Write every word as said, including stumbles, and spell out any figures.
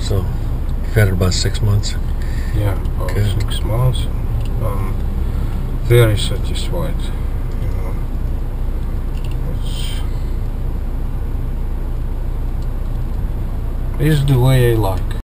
So you've had it about six months. Yeah, about Good. six months. I'm very satisfied. You know, it's, it's the way I like.